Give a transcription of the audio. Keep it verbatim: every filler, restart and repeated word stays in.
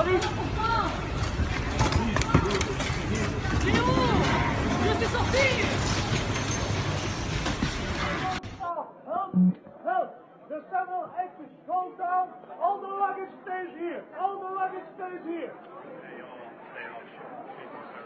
Alice. Léo, je suis sorti. Help! Help! The several exits goes down. All the luggage stays here. All the luggage stays here.